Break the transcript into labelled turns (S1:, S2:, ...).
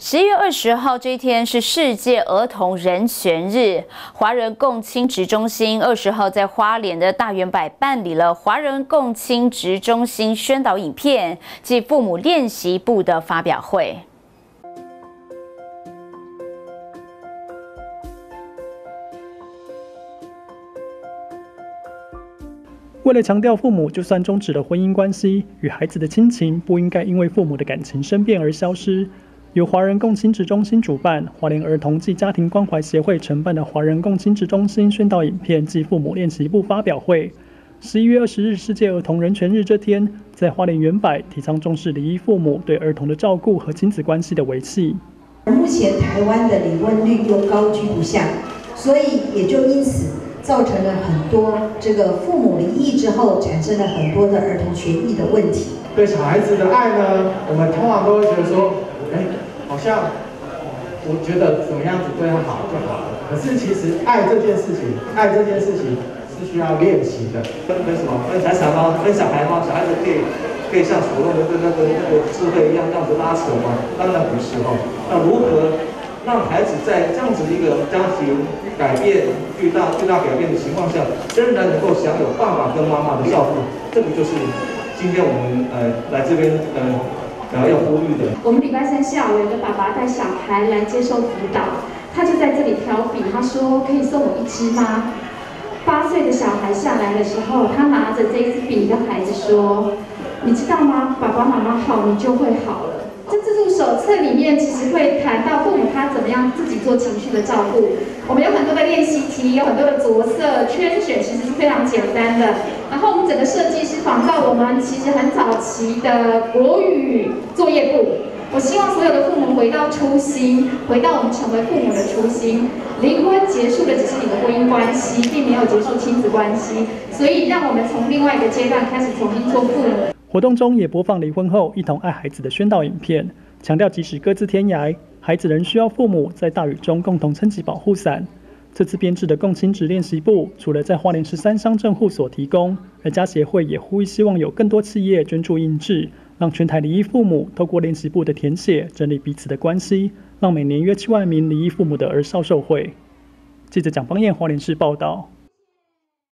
S1: 11月20号这一天是世界儿童人权日，华人共亲职中心20号在花莲的大圆柏办理了华人共亲职中心宣导影片及父母练习部的发表会。
S2: 为了强调父母就算终止了婚姻关系，与孩子的亲情不应该因为父母的感情生变而消失，由华人共亲职中心主办，花莲儿童暨家庭关怀协会承办的华人共亲职中心宣导影片暨父母练习部发表会。11月20日世界儿童人权日这天，在花莲圆柏提倡重视离异父母对儿童的照顾和亲子关系的维系。
S3: 目前台湾的离婚率又高居不下，所以也就因此造成了很多这个父母离异之后产生了很多的儿童权益的问题。
S4: 对小孩子的爱呢，我们通常都会觉得说，好像我觉得怎么样子对他好就好了。可是其实爱这件事情是需要练习的。
S5: 分什么？分财产吗？分小孩吗？小孩子可以像所谓的那个智慧一样这样子拉扯吗？当然不是哦。那如何让孩子在这样子一个家庭改变巨大改变的情况下，仍然能够享有爸爸跟妈妈的照顾？这个就是今天我们来这边要呼吁的。
S6: 我们礼拜三下午有个爸爸带小孩来接受辅导，他就在这里挑笔，他说可以送我一支吗？8岁的小孩下来的时候，他拿着这支笔跟孩子说：“你知道吗？爸爸妈妈好，你就会好了。”这自助手册里面其实会谈到父母他怎么样自己做情绪的照顾。我们有很多的练习题，有很多的着色圈选，其实是非常简单的。然后我们整个设计是仿照我们其实很早期的国语作业簿。我希望所有的父母回到初心，回到我们成为父母的初心。离婚结束的只是你的婚姻关系，并没有结束亲子关系。所以让我们从另外一个阶段开始重新做父母。
S2: 活动中也播放离婚后一同爱孩子的宣导影片，强调即使各自天涯，孩子仍需要父母在大雨中共同撑起保护伞。这次编制的共亲职练习部，除了在花莲13乡镇户所提供，而家协会也呼吁希望有更多企业捐助印制，让全台离异父母透过练习部的填写，整理彼此的关系，让每年约7万名离异父母的儿少受惠。记者蒋邦彦花莲市报道。